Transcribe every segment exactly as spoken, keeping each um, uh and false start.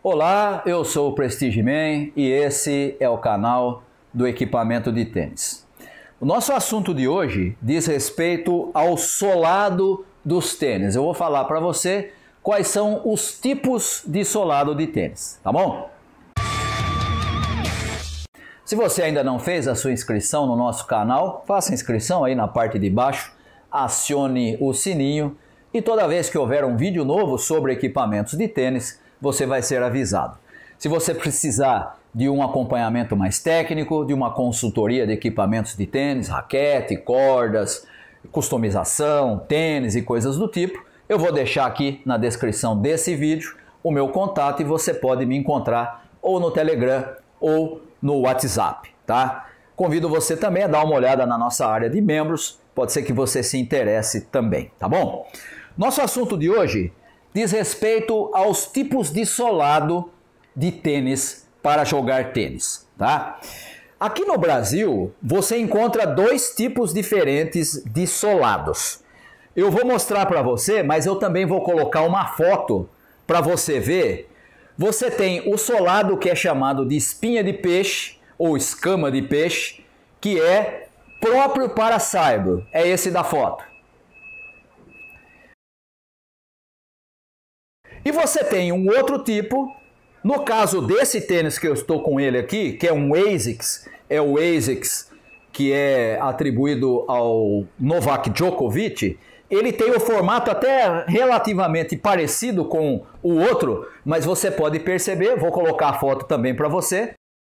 Olá, eu sou o Prestige Man e esse é o canal do equipamento de tênis. O nosso assunto de hoje diz respeito ao solado dos tênis. Eu vou falar para você quais são os tipos de solado de tênis, tá bom? Se você ainda não fez a sua inscrição no nosso canal, faça a inscrição aí na parte de baixo, acione o sininho e toda vez que houver um vídeo novo sobre equipamentos de tênis, você vai ser avisado. Se você precisar de um acompanhamento mais técnico, de uma consultoria de equipamentos de tênis, raquete, cordas, customização, tênis e coisas do tipo, eu vou deixar aqui na descrição desse vídeo o meu contato e você pode me encontrar ou no Telegram ou no WhatsApp, tá? Convido você também a dar uma olhada na nossa área de membros, pode ser que você se interesse também, tá bom? Nosso assunto de hoje diz respeito aos tipos de solado de tênis para jogar tênis, tá? Aqui no Brasil, você encontra dois tipos diferentes de solados. Eu vou mostrar para você, mas eu também vou colocar uma foto para você ver. Você tem o solado que é chamado de espinha de peixe ou escama de peixe, que é próprio para saibro. É esse da foto. E você tem um outro tipo, no caso desse tênis que eu estou com ele aqui, que é um ASICS, é o ASICS que é atribuído ao Novak Djokovic, ele tem o formato até relativamente parecido com o outro, mas você pode perceber, vou colocar a foto também para você.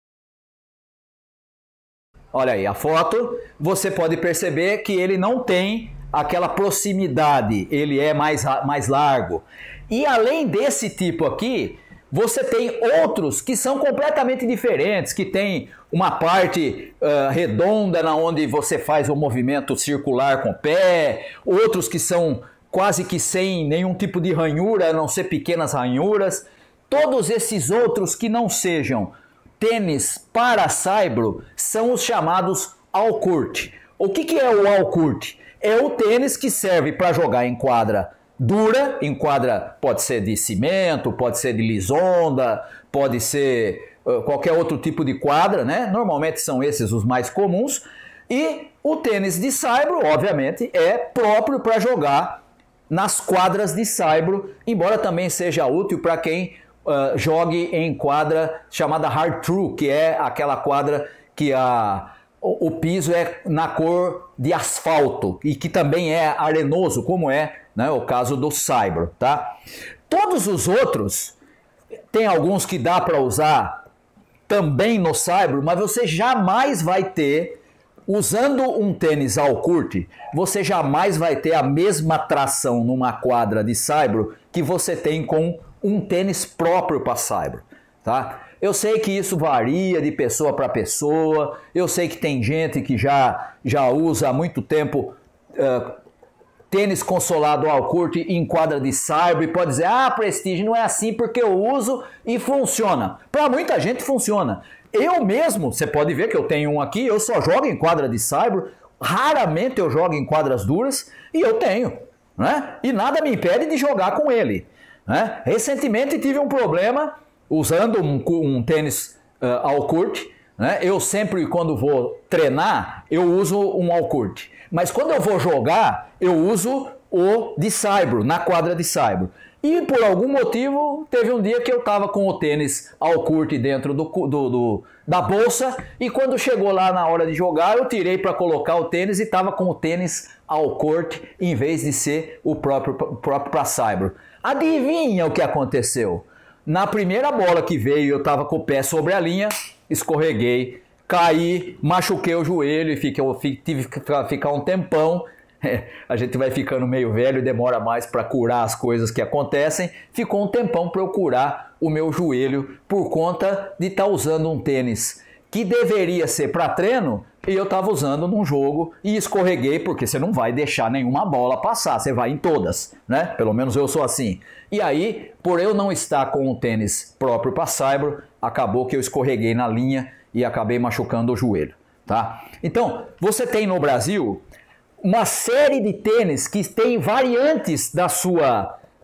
Olha aí a foto, você pode perceber que ele não tem aquela proximidade, ele é mais, mais largo. E além desse tipo aqui, você tem outros que são completamente diferentes, que tem uma parte uh, redonda na onde você faz o movimento circular com o pé, outros que são quase que sem nenhum tipo de ranhura, a não ser pequenas ranhuras. Todos esses outros que não sejam tênis para saibro são os chamados all-court. O que, que é o all-court? É o tênis que serve para jogar em quadra dura, em quadra pode ser de cimento, pode ser de lisonda, pode ser uh, qualquer outro tipo de quadra, né? Normalmente são esses os mais comuns. E o tênis de saibro, obviamente, é próprio para jogar nas quadras de saibro, embora também seja útil para quem uh, jogue em quadra chamada hard true, que é aquela quadra que a o piso é na cor de asfalto e que também é arenoso, como é, né, o caso do saibro, tá? Todos os outros, tem alguns que dá para usar também no saibro, mas você jamais vai ter, usando um tênis all-court, você jamais vai ter a mesma tração numa quadra de saibro que você tem com um tênis próprio para saibro, tá? Eu sei que isso varia de pessoa para pessoa, eu sei que tem gente que já, já usa há muito tempo uh, tênis com solado all-court em quadra de saibro e pode dizer, ah, Prestige, não é assim porque eu uso e funciona. Para muita gente funciona. Eu mesmo, você pode ver que eu tenho um aqui, eu só jogo em quadra de saibro, raramente eu jogo em quadras duras e eu tenho, né? E nada me impede de jogar com ele, né? Recentemente tive um problema usando um, um tênis uh, all-court, né? Eu sempre, quando vou treinar, eu uso um all-court. Mas quando eu vou jogar, eu uso o de saibro, na quadra de saibro. E por algum motivo, teve um dia que eu estava com o tênis all-court dentro do, do, do, da bolsa, e quando chegou lá na hora de jogar, eu tirei para colocar o tênis e estava com o tênis all-court em vez de ser o próprio, próprio para saibro. Adivinha o que aconteceu? Na primeira bola que veio, eu estava com o pé sobre a linha, escorreguei, caí, machuquei o joelho e fiquei, tive que ficar um tempão. É, a gente vai ficando meio velho e demora mais para curar as coisas que acontecem. Ficou um tempão para eu curar o meu joelho por conta de estar tá usando um tênis que deveria ser para treino e eu estava usando num jogo e escorreguei, porque você não vai deixar nenhuma bola passar, você vai em todas, né? Pelo menos eu sou assim. E aí, por eu não estar com o tênis próprio para saibro, acabou que eu escorreguei na linha e acabei machucando o joelho, tá? Então, você tem no Brasil uma série de tênis que tem variantes da sua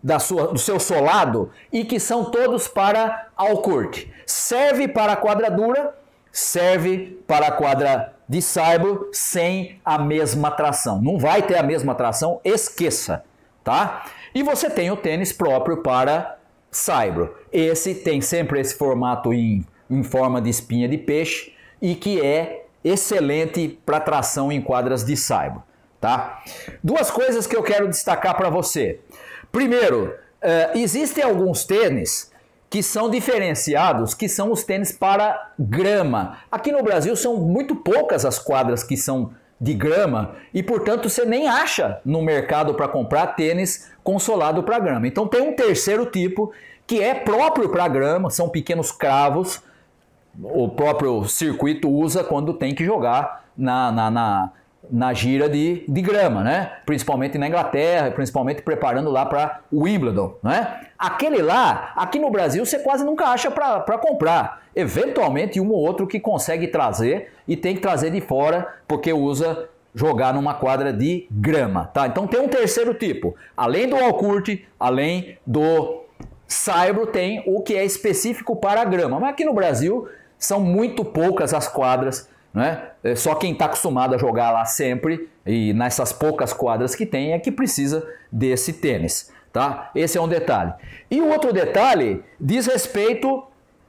da sua, do seu solado e que são todos para all-court. Serve para a quadra dura, serve para a quadra de saibro sem a mesma tração. Não vai ter a mesma tração, esqueça, tá? E você tem o tênis próprio para saibro. Esse tem sempre esse formato em, em forma de espinha de peixe e que é excelente para tração em quadras de saibro, tá? Duas coisas que eu quero destacar para você. Primeiro, uh, existem alguns tênis que são diferenciados, que são os tênis para grama. Aqui no Brasil são muito poucas as quadras que são de grama e, portanto, você nem acha no mercado para comprar tênis com solado para grama. Então tem um terceiro tipo que é próprio para grama, são pequenos cravos, o próprio circuito usa quando tem que jogar na, na, na, na gira de, de grama, né? Principalmente na Inglaterra, principalmente preparando lá para o Wimbledon, né? Aquele lá, aqui no Brasil, você quase nunca acha para comprar. Eventualmente um ou outro que consegue trazer e tem que trazer de fora porque usa jogar numa quadra de grama, tá? Então tem um terceiro tipo, além do all-court, além do saibro, tem o que é específico para a grama, mas aqui no Brasil são muito poucas as quadras, né? Só quem está acostumado a jogar lá sempre e nessas poucas quadras que tem é que precisa desse tênis, tá? Esse é um detalhe. E o outro detalhe diz respeito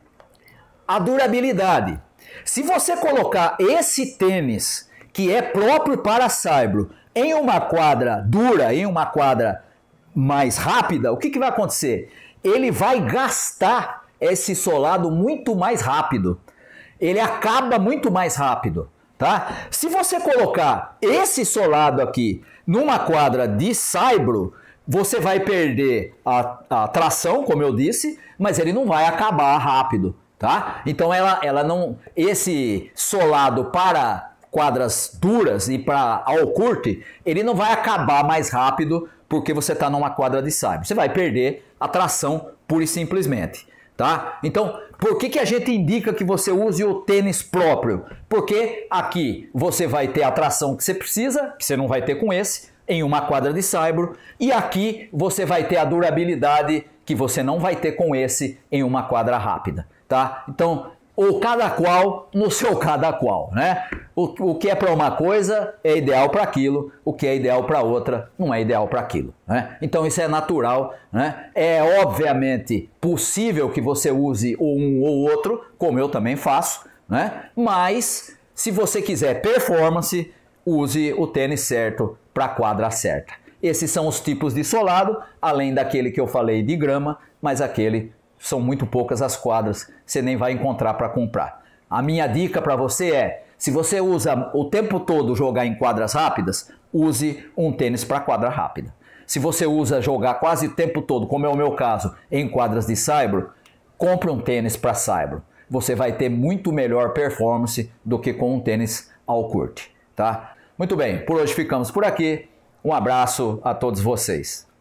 à durabilidade. Se você colocar esse tênis que é próprio para saibro em uma quadra dura, em uma quadra mais rápida, o que, que vai acontecer? Ele vai gastar esse solado muito mais rápido. Ele acaba muito mais rápido, tá? Se você colocar esse solado aqui numa quadra de saibro, você vai perder a, a tração, como eu disse, mas ele não vai acabar rápido, tá? Então ela, ela não, esse solado para quadras duras e para all-court, ele não vai acabar mais rápido porque você está numa quadra de saibro. Você vai perder a tração pura e simplesmente, tá? Então, por que que a gente indica que você use o tênis próprio? Porque aqui você vai ter a tração que você precisa, que você não vai ter com esse, em uma quadra de saibro, e aqui você vai ter a durabilidade que você não vai ter com esse em uma quadra rápida, tá? Então, ou cada qual no seu cada qual, né? O, o que é para uma coisa é ideal para aquilo, o que é ideal para outra não é ideal para aquilo, né? Então isso é natural, né? É obviamente possível que você use um ou outro, como eu também faço, né? Mas se você quiser performance, use o tênis certo para a quadra certa. Esses são os tipos de solado, além daquele que eu falei de grama, mas aquele são muito poucas as quadras, você nem vai encontrar para comprar. A minha dica para você é, se você usa o tempo todo jogar em quadras rápidas, use um tênis para quadra rápida. Se você usa jogar quase o tempo todo, como é o meu caso, em quadras de saibro, compre um tênis para saibro. Você vai ter muito melhor performance do que com um tênis all-court, tá? Muito bem, por hoje ficamos por aqui. Um abraço a todos vocês.